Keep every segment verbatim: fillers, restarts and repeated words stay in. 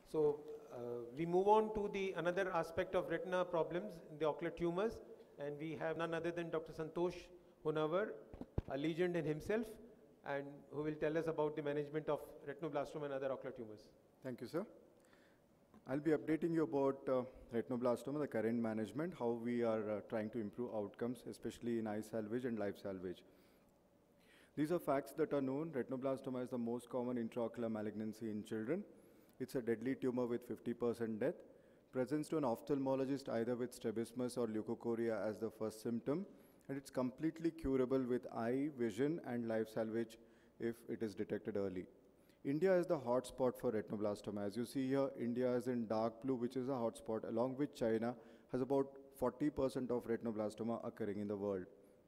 So uh, we move on to the another aspect of retina problems, the ocular tumors, and we have none other than Doctor Santosh Honawar, a legend in himself, and who will tell us about the management of retinoblastoma and other ocular tumors. Thank you, sir. I'll be updating you about uh, retinoblastoma, the current management, how we are uh, trying to improve outcomes, especially in eye salvage and life salvage. These are facts that are known. Retinoblastoma is the most common intraocular malignancy in children. It's a deadly tumor with fifty percent death. Presents to an ophthalmologist either with strabismus or leukocoria as the first symptom, and it's completely curable with eye, vision, and life salvage if it is detected early. India is the hotspot for retinoblastoma. As you see here, India is in dark blue, which is a hotspot, along with China, has about forty percent of retinoblastoma occurring in the world.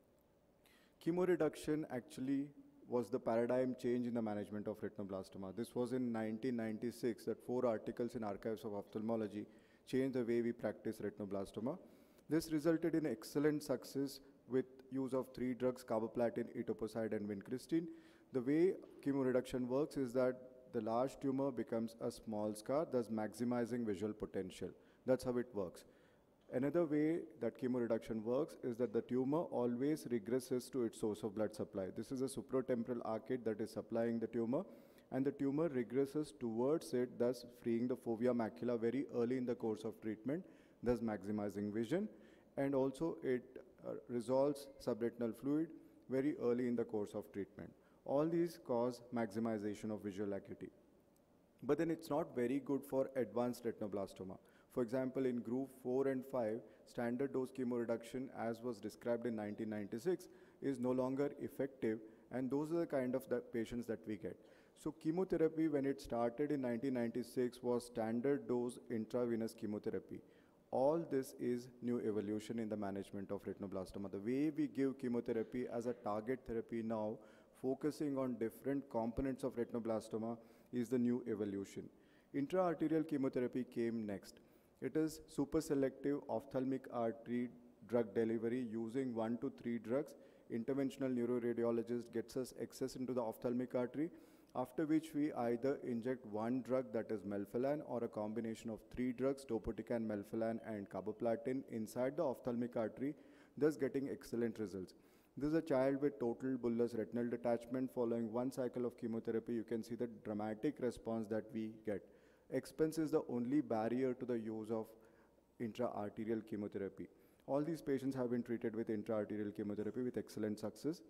Chemoreduction actually was the paradigm change in the management of retinoblastoma. This was in nineteen ninety-six that four articles in Archives of Ophthalmology changed the way we practice retinoblastoma. This resulted in excellent success with use of three drugs, carboplatin, etoposide, and vincristine. The way chemoreduction works is that the large tumor becomes a small scar, thus maximizing visual potential. That's how it works. Another way that chemoreduction works is that the tumor always regresses to its source of blood supply. This is a supratemporal arcade that is supplying the tumor, and the tumor regresses towards it, thus freeing the fovea macula very early in the course of treatment, thus maximizing vision, and also it uh, resolves subretinal fluid very early in the course of treatment. All these cause maximization of visual acuity. But then it's not very good for advanced retinoblastoma. For example, in group four and five, standard dose chemoreduction, as was described in nineteen ninety-six, is no longer effective, and those are the kind of the patients that we get. So chemotherapy, when it started in nineteen ninety-six, was standard dose intravenous chemotherapy. All this is new evolution in the management of retinoblastoma. The way we give chemotherapy as a target therapy now, focusing on different components of retinoblastoma, is the new evolution. Intra-arterial chemotherapy came next. It is super selective ophthalmic artery drug delivery using one to three drugs. Interventional neuroradiologist gets us access into the ophthalmic artery, after which we either inject one drug, that is melphalan, or a combination of three drugs, topotecan, melphalan, and carboplatin, inside the ophthalmic artery, thus getting excellent results. This is a child with total bullous retinal detachment. Following one cycle of chemotherapy, you can see the dramatic response that we get. Expense is the only barrier to the use of intra-arterial chemotherapy. All these patients have been treated with intra-arterial chemotherapy with excellent success.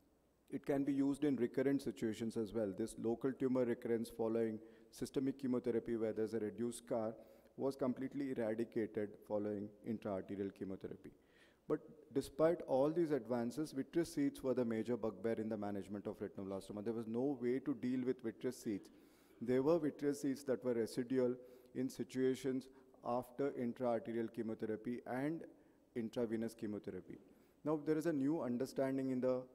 It can be used in recurrent situations as well. This local tumor recurrence following systemic chemotherapy, where there's a reduced scar, was completely eradicated following intra-arterial chemotherapy. But despite all these advances, vitreous seeds were the major bugbear in the management of retinoblastoma. There was no way to deal with vitreous seeds. There were vitreous seeds that were residual in situations after intra-arterial chemotherapy and intravenous chemotherapy. Now, there is a new understanding in the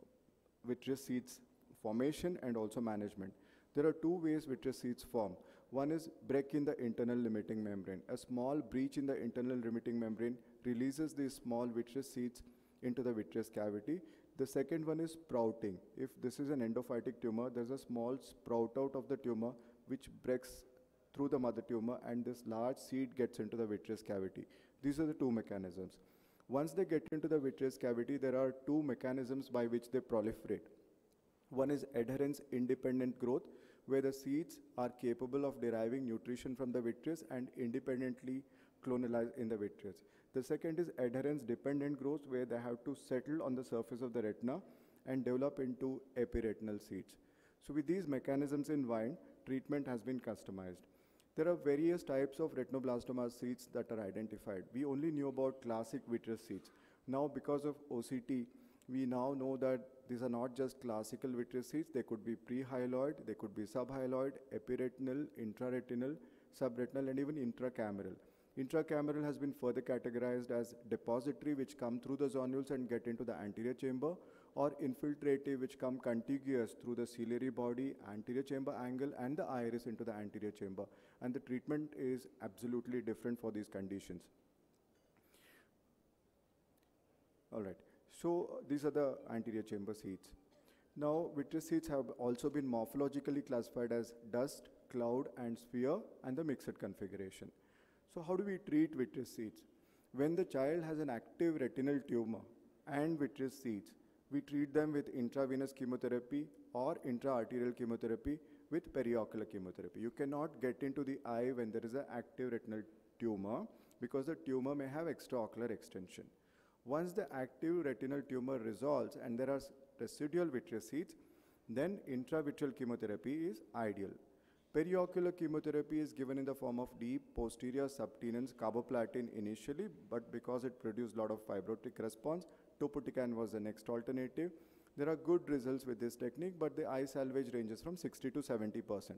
vitreous seeds formation and also management. There are two ways vitreous seeds form. One is break in the internal limiting membrane. A small breach in the internal limiting membrane releases these small vitreous seeds into the vitreous cavity. The second one is sprouting. If this is an endophytic tumor, there's a small sprout out of the tumor which breaks through the mother tumor, and this large seed gets into the vitreous cavity. These are the two mechanisms. Once they get into the vitreous cavity, there are two mechanisms by which they proliferate. One is adherence-independent growth, where the seeds are capable of deriving nutrition from the vitreous and independently clonalize in the vitreous. The second is adherence-dependent growth, where they have to settle on the surface of the retina and develop into epiretinal seeds. So with these mechanisms in mind, treatment has been customized. There are various types of retinoblastoma seeds that are identified. We only knew about classic vitreous seeds. Now, because of O C T, we now know that these are not just classical vitreous seeds. They could be prehyaloid, they could be subhyaloid, epiretinal, intraretinal, subretinal, and even intracameral. Intracameral has been further categorized as depository, which come through the zonules and get into the anterior chamber, or infiltrative, which come contiguous through the ciliary body, anterior chamber angle, and the iris into the anterior chamber. And the treatment is absolutely different for these conditions. All right, so these are the anterior chamber seeds. Now, vitreous seeds have also been morphologically classified as dust, cloud and sphere, and the mixed configuration. So how do we treat vitreous seeds? When the child has an active retinal tumor and vitreous seeds, we treat them with intravenous chemotherapy or intraarterial chemotherapy with periocular chemotherapy. You cannot get into the eye when there is an active retinal tumor because the tumor may have extraocular extension. Once the active retinal tumor resolves and there are residual vitreous seeds, then intravitreal chemotherapy is ideal. Periocular chemotherapy is given in the form of deep posterior subtenons carboplatin initially, but because it produced a lot of fibrotic response, topotecan was the next alternative. There are good results with this technique, but the eye salvage ranges from sixty to seventy percent.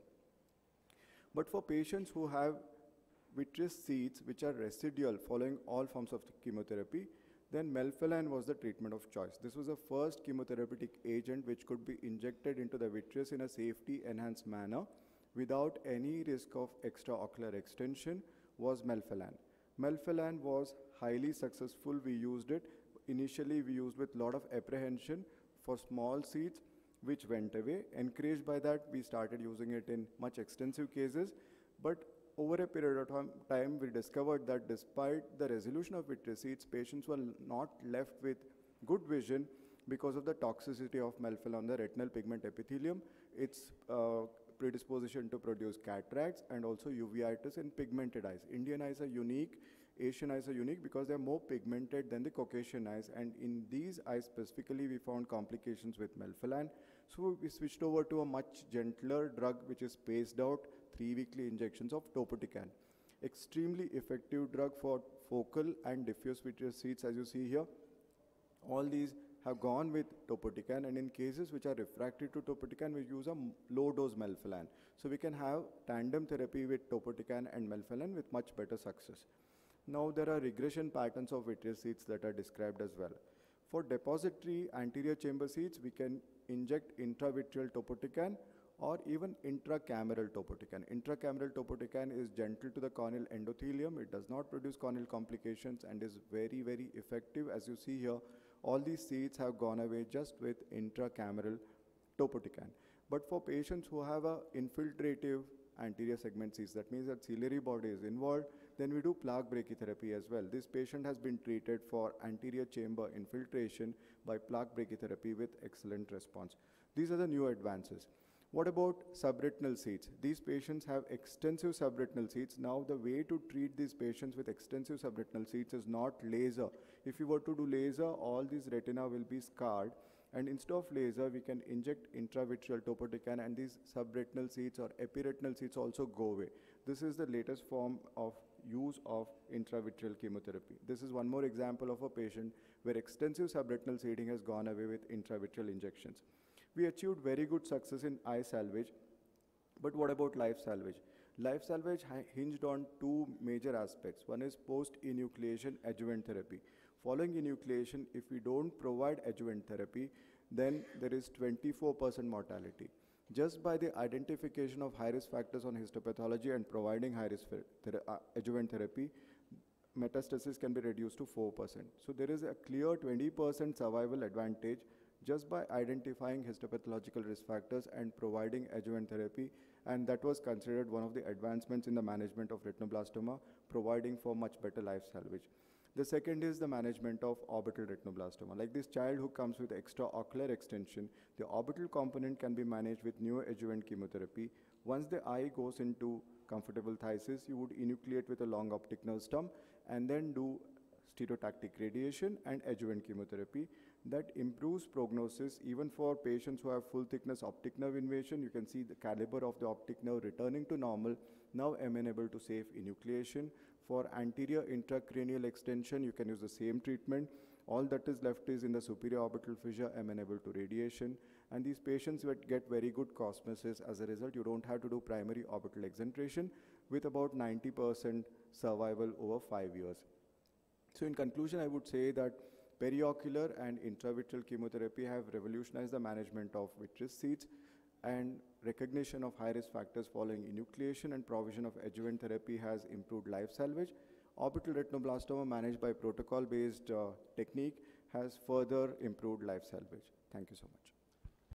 But for patients who have vitreous seeds which are residual following all forms of chemotherapy, then melphalan was the treatment of choice. This was the first chemotherapeutic agent which could be injected into the vitreous in a safety-enhanced manner without any risk of extraocular extension was melphalan. Melphalan was highly successful. We used it. Initially, we used with a lot of apprehension for small seeds, which went away. Encouraged by that, we started using it in much extensive cases. But over a period of time, we discovered that despite the resolution of vitreous seeds, patients were not left with good vision because of the toxicity of melphalan on the retinal pigment epithelium. Its uh, predisposition to produce cataracts and also uveitis in pigmented eyes. Indian eyes are unique, Asian eyes are unique because they're more pigmented than the Caucasian eyes, and in these eyes specifically we found complications with melphalan. So we switched over to a much gentler drug which is spaced out, three weekly injections of topotecan. Extremely effective drug for focal and diffuse vitreous seeds, as you see here. All these have gone with topotecan, and in cases which are refractory to topotecan, we use a low dose melphalan. So we can have tandem therapy with topotecan and melphalan with much better success. Now there are regression patterns of vitreous seeds that are described as well. For depository anterior chamber seeds, we can inject intravitreal topotecan or even intracameral topotecan. Intracameral topotecan is gentle to the corneal endothelium. It does not produce corneal complications and is very, very effective. As you see here, all these seeds have gone away just with intracameral topotecan. But for patients who have a infiltrative anterior segment seeds, that means that ciliary body is involved, then we do plaque brachytherapy as well. This patient has been treated for anterior chamber infiltration by plaque brachytherapy with excellent response. These are the new advances. What about subretinal seeds? These patients have extensive subretinal seeds. Now the way to treat these patients with extensive subretinal seeds is not laser. If you were to do laser, all these retina will be scarred. And instead of laser, we can inject intravitreal topotecan, and these subretinal seeds or epiretinal seeds also go away. This is the latest form of use of intravitreal chemotherapy. This is one more example of a patient where extensive subretinal seeding has gone away with intravitreal injections. We achieved very good success in eye salvage, but what about life salvage? Life salvage hinged on two major aspects. One is post-enucleation adjuvant therapy. Following enucleation, if we don't provide adjuvant therapy, then there is twenty-four percent mortality. Just by the identification of high-risk factors on histopathology and providing high-risk thera uh, adjuvant therapy, metastasis can be reduced to four percent. So there is a clear twenty percent survival advantage just by identifying histopathological risk factors and providing adjuvant therapy, and that was considered one of the advancements in the management of retinoblastoma, providing for much better life salvage. The second is the management of orbital retinoblastoma. Like this child who comes with extraocular extension, the orbital component can be managed with neoadjuvant chemotherapy. Once the eye goes into comfortable phthisis, you would enucleate with a long optic nerve stump and then do stereotactic radiation and adjuvant chemotherapy. That improves prognosis even for patients who have full thickness optic nerve invasion. You can see the caliber of the optic nerve returning to normal, now amenable to safe enucleation. For anterior intracranial extension, you can use the same treatment. All that is left is in the superior orbital fissure, amenable to radiation. And these patients would get very good cosmesis. As a result, you don't have to do primary orbital exentration with about ninety percent survival over five years. So in conclusion, I would say that periocular and intravitreal chemotherapy have revolutionized the management of vitreous seeds, and recognition of high-risk factors following enucleation and provision of adjuvant therapy has improved life salvage. Orbital retinoblastoma managed by protocol-based uh, technique has further improved life salvage. Thank you so much.